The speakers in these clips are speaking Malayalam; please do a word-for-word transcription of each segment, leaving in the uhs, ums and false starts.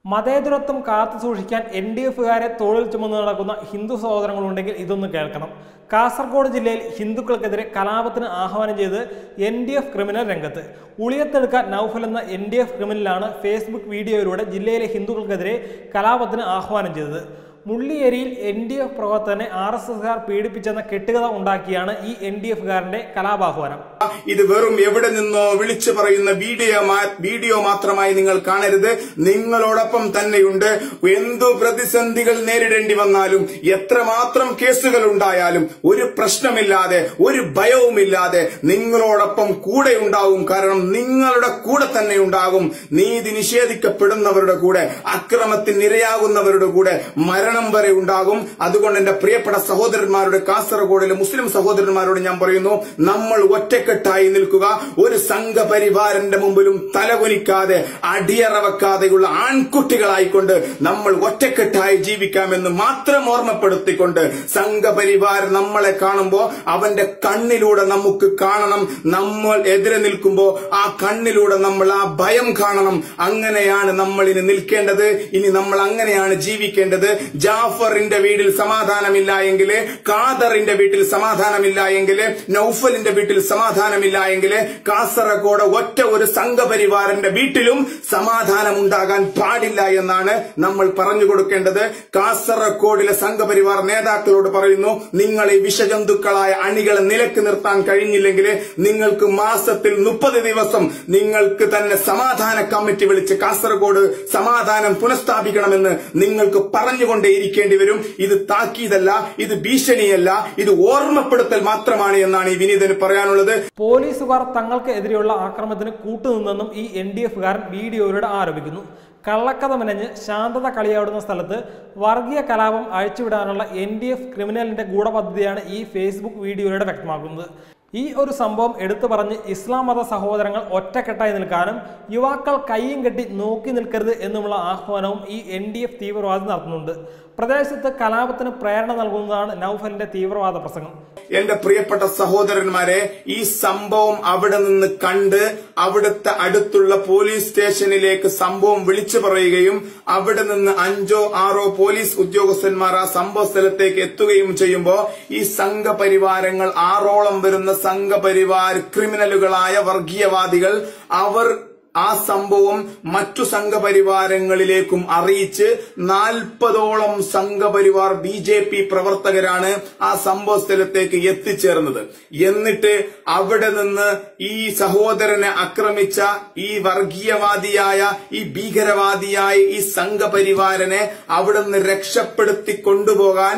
മതേതരത്വം കാത്തു സൂക്ഷിക്കാൻ എൻ ഡി എഫുകാരെ തോളിൽ ചുമന്ന് നടക്കുന്ന ഹിന്ദു സഹോദരങ്ങളുണ്ടെങ്കിൽ ഇതൊന്ന് കേൾക്കണം. കാസർഗോഡ് ജില്ലയിൽ ഹിന്ദുക്കൾക്കെതിരെ കലാപത്തിന് ആഹ്വാനം ചെയ്ത് എൻ ഡി എഫ് ക്രിമിനൽ രംഗത്ത്. ഉളിയത്തെടുക്ക നൌഫൽ എന്ന എൻ ഡി എഫ് ക്രിമിനലാണ് ഫേസ്ബുക്ക് വീഡിയോയിലൂടെ ജില്ലയിലെ ഹിന്ദുക്കൾക്കെതിരെ കലാപത്തിന് ആഹ്വാനം ചെയ്തത്. മുള്ളിയേരിയിൽ എൻ ഡി എഫ് പ്രവർത്തകനെ ആർ എസ് എസ്കാർ പീഡിപ്പിച്ചെന്ന കെട്ടുകഥ ഉണ്ടാക്കിയാണ് ഈ എൻ ഡി എഫുകാരന്റെ കലാപാഹ്വാനം. ഇത് വെറും എവിടെ നിന്നോ വിളിച്ചു പറയുന്ന വീഡിയോ വീഡിയോ മാത്രമായി നിങ്ങൾ കാണരുത്. നിങ്ങളോടൊപ്പം തന്നെയുണ്ട്. എന്തു പ്രതിസന്ധികൾ നേരിടേണ്ടി വന്നാലും എത്രമാത്രം കേസുകൾ ഉണ്ടായാലും ഒരു പ്രശ്നമില്ലാതെ ഒരു ഭയവുമില്ലാതെ നിങ്ങളോടൊപ്പം കൂടെ ഉണ്ടാവും. കാരണം നിങ്ങളുടെ കൂടെ തന്നെ ഉണ്ടാകും. നീതി നിഷേധിക്കപ്പെടുന്നവരുടെ കൂടെ, അക്രമത്തിന് ഇരയാകുന്നവരുടെ കൂടെ മരണം വരെ ഉണ്ടാകും. അതുകൊണ്ട് എന്റെ പ്രിയപ്പെട്ട സഹോദരന്മാരുടെ, കാസർഗോഡിലെ മുസ്ലിം സഹോദരന്മാരോട് ഞാൻ പറയുന്നു, നമ്മൾ ഒറ്റക്കെട്ടായി നിൽക്കുക. ഒരു സംഘപരിവാരന്റെ മുമ്പിലും തലകുനിക്കാതെ അടിയറ വെക്കാതെയുള്ള ആൺകുട്ടികളായിക്കൊണ്ട് നമ്മൾ ഒറ്റക്കെട്ടായി ജീവിക്കാമെന്ന് മാത്രം ഓർമ്മപ്പെടുത്തിക്കൊണ്ട്, സംഘപരിവാർ നമ്മളെ കാണുമ്പോ അവന്റെ കണ്ണിലൂടെ നമുക്ക് കാണണം. നമ്മൾ എതിരെ നിൽക്കുമ്പോ ആ കണ്ണിലൂടെ നമ്മൾ ആ ഭയം കാണണം. അങ്ങനെയാണ് നമ്മൾ ഇനി നിൽക്കേണ്ടത്. ഇനി നമ്മൾ അങ്ങനെയാണ് ജീവിക്കേണ്ടത്. ജാഫറിന്റെ വീട്ടിൽ സമാധാനമില്ല എങ്കിൽ, ഖാദറിന്റെ വീട്ടിൽ സമാധാനമില്ല എങ്കിൽ, നൌഫലിന്റെ വീട്ടിൽ സമാധാനമില്ല എങ്കിൽ, കാസർഗോഡ് ഒറ്റ ഒരു സംഘപരിവാരന്റെ വീട്ടിലും സമാധാനം ഉണ്ടാകാൻ പാടില്ല എന്നാണ് നമ്മൾ പറഞ്ഞു കൊടുക്കേണ്ടത്. കാസർഗോഡിലെ സംഘപരിവാർ നേതാക്കളോട് പറയുന്നു, നിങ്ങൾ ഈ വിഷജന്തുക്കളായ അണികളെ നിലക്ക് നിർത്താൻ കഴിഞ്ഞില്ലെങ്കിൽ നിങ്ങൾക്ക് മാസത്തിൽ മുപ്പത് ദിവസം നിങ്ങൾക്ക് തന്നെ സമാധാന കമ്മിറ്റി വിളിച്ച് കാസർഗോഡ് സമാധാനം പുനഃസ്ഥാപിക്കണമെന്ന് നിങ്ങൾക്ക് പറഞ്ഞുകൊണ്ടേ ഇരിക്കേണ്ടി വരും. ഇത് താക്കീതല്ല, ഇത് ഭീഷണിയല്ല, ഇത് ഓർമ്മപ്പെടുത്തൽ മാത്രമാണ് എന്നാണ് ഈ വിനീതന് പറയാനുള്ളത്. പോലീസുകാർ തങ്ങൾക്ക് എതിരെയുള്ള ആക്രമണത്തിന് കൂട്ടുനിന്നെന്നും ഈ എൻ ഡി എഫുകാരൻ വീഡിയോയിലൂടെ ആരോപിക്കുന്നു. കള്ളക്കഥ മെനഞ്ഞ് ശാന്തത കളിയാടുന്ന സ്ഥലത്ത് വർഗീയ കലാപം അഴിച്ചുവിടാനുള്ള എൻ ഡി എഫ് ക്രിമിനലിന്റെ ഗൂഢപദ്ധതിയാണ് ഈ ഫേസ്ബുക്ക് വീഡിയോയിലൂടെ വ്യക്തമാക്കുന്നത്. ഈ ഒരു സംഭവം എടുത്തു പറഞ്ഞ് ഇസ്ലാം മത സഹോദരങ്ങൾ ഒറ്റക്കെട്ടായി നിൽക്കാനും യുവാക്കൾ കയ്യും കെട്ടി നോക്കി നിൽക്കരുത് എന്നുമുള്ള ആഹ്വാനവും ഈ എൻ ഡി എഫ് തീവ്രവാദി നടത്തുന്നുണ്ട്. പ്രദേശത്ത് കലാപത്തിന് പ്രേരണ നൽകുന്നതാണ് നൌഫലിന്റെ തീവ്രവാദ പ്രസംഗം. എന്റെ പ്രിയപ്പെട്ട സഹോദരന്മാരെ, ഈ സംഭവം അവിടെ നിന്ന് കണ്ട് അവിടുത്തെ അടുത്തുള്ള പോലീസ് സ്റ്റേഷനിലേക്ക് സംഭവം വിളിച്ചു പറയുകയും അവിടെ നിന്ന് അഞ്ചോ ആറോ പോലീസ് ഉദ്യോഗസ്ഥന്മാർ ആ സംഭവ സ്ഥലത്തേക്ക് എത്തുകയും ചെയ്യുമ്പോൾ ഈ സംഘപരിവാരങ്ങൾ, ആറോളം വരുന്ന സംഘപരിവാർ ക്രിമിനലുകളായ വർഗീയവാദികൾ, അവർ ആ സംഭവം മറ്റു സംഘപരിവാരങ്ങളിലേക്കും അറിയിച്ച് നാൽപ്പതോളം സംഘപരിവാർ ബി ജെ പി പ്രവർത്തകരാണ് ആ സംഭവ സ്ഥലത്തേക്ക് എത്തിച്ചേർന്നത്. എന്നിട്ട് അവിടെ നിന്ന് ഈ സഹോദരനെ ആക്രമിച്ച ഈ വർഗീയവാദിയായ, ഈ ഭീകരവാദിയായ ഈ സംഘപരിവാരനെ അവിടെ നിന്ന് രക്ഷപ്പെടുത്തി കൊണ്ടുപോകാൻ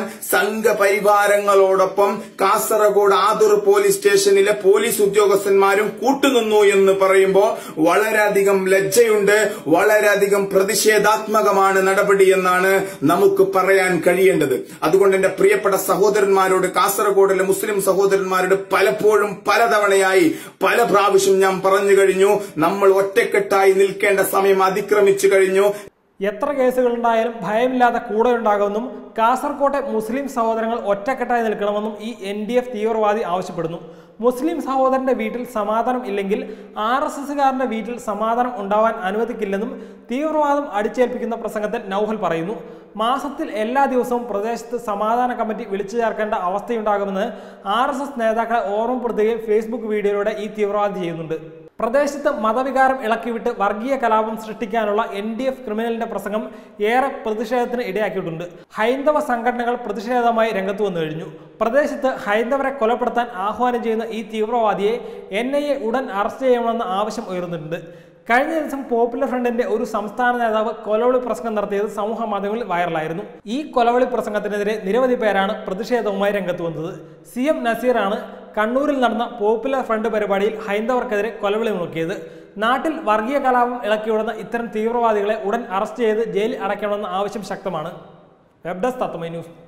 സംഘപരിവാരങ്ങളോടൊപ്പം കാസർഗോഡ് ആദൂർ പോലീസ് സ്റ്റേഷനിലെ പോലീസ് ഉദ്യോഗസ്ഥന്മാരും കൂട്ടുനിന്നു എന്ന് പറയുമ്പോൾ വളരെ വളരെയധികം ലജ്ജയുണ്ട്, വളരെയധികം പ്രതിഷേധാത്മകമാണ് നടപടി എന്നാണ് നമുക്ക് പറയാൻ കഴിയേണ്ടത്. അതുകൊണ്ട് എന്റെ പ്രിയപ്പെട്ട സഹോദരന്മാരോട്, കാസർഗോഡിലെ മുസ്ലിം സഹോദരന്മാരോട് പലപ്പോഴും പലതവണയായി പല പ്രാവശ്യം ഞാൻ പറഞ്ഞു കഴിഞ്ഞു, നമ്മൾ ഒറ്റക്കെട്ടായി നിൽക്കേണ്ട സമയം അതിക്രമിച്ചു കഴിഞ്ഞു. എത്ര കേസുകളുണ്ടായാലും ഭയമില്ലാതെ കൂടെ ഉണ്ടാകുമെന്നും കാസർകോട്ടെ മുസ്ലിം സഹോദരങ്ങൾ ഒറ്റക്കെട്ടായി നിൽക്കണമെന്നും ഈ എൻ ഡി എഫ് തീവ്രവാദി ആവശ്യപ്പെടുന്നു. മുസ്ലിം സഹോദരന്റെ വീട്ടിൽ സമാധാനം ഇല്ലെങ്കിൽ ആർ എസ് എസുകാരന്റെ വീട്ടിൽ സമാധാനം ഉണ്ടാവാൻ അനുവദിക്കില്ലെന്നും തീവ്രവാദം അടിച്ചേൽപ്പിക്കുന്ന പ്രസംഗത്തിൽ നൌഫൽ പറയുന്നു. മാസത്തിൽ എല്ലാ ദിവസവും പ്രദേശത്ത് സമാധാന കമ്മിറ്റി വിളിച്ചു ചേർക്കേണ്ട അവസ്ഥയുണ്ടാകുമെന്ന് ആർ എസ് എസ് നേതാക്കളെ ഓർമ്മപ്പെടുത്തുകയും ഫേസ്ബുക്ക് വീഡിയോയിലൂടെ ഈ തീവ്രവാദി ചെയ്യുന്നുണ്ട്. പ്രദേശത്ത് മതവികാരം ഇളക്കിവിട്ട് വർഗീയ കലാപം സൃഷ്ടിക്കാനുള്ള എൻ ഡി എഫ് ക്രിമിനലിന്റെ പ്രസംഗം ഏറെ പ്രതിഷേധത്തിന് ഇടയാക്കിയിട്ടുണ്ട്. ഹൈന്ദവ സംഘടനകൾ പ്രതിഷേധമായി രംഗത്ത് വന്നു കഴിഞ്ഞു. പ്രദേശത്ത് ഹൈന്ദവരെ കൊലപ്പെടുത്താൻ ആഹ്വാനം ചെയ്യുന്ന ഈ തീവ്രവാദിയെ എൻ ഐ എ ഉടൻ അറസ്റ്റ് ചെയ്യണമെന്ന ആവശ്യം ഉയർന്നിട്ടുണ്ട്. കഴിഞ്ഞ ദിവസം പോപ്പുലർ ഫ്രണ്ടിന്റെ ഒരു സംസ്ഥാന നേതാവ് കൊലവിളി പ്രസംഗം നടത്തിയത് സമൂഹ മാധ്യമങ്ങളിൽ വൈറലായിരുന്നു. ഈ കൊലവിളി പ്രസംഗത്തിനെതിരെ നിരവധി പേരാണ് പ്രതിഷേധവുമായി രംഗത്ത് വന്നത്. സി എം നസീറാണ് കണ്ണൂരിൽ നടന്ന പോപ്പുലർ ഫ്രണ്ട് പരിപാടിയിൽ ഹൈന്ദവർക്കെതിരെ കൊലവിളി മുഴക്കിയത്. നാട്ടിൽ വർഗീയ കലാപം ഇളക്കിവിടുന്ന ഇത്തരം തീവ്രവാദികളെ ഉടൻ അറസ്റ്റ് ചെയ്ത് ജയിലിൽ അടയ്ക്കണമെന്ന ആവശ്യം ശക്തമാണ്. Web desk Tatwamayi news.